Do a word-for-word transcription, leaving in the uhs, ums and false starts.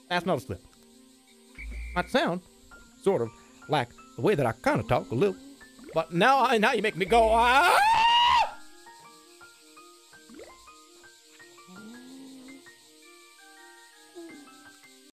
That's not a slip. Might sound sort of like the way that I kind of talk a little, but now I now you make me go. Ah!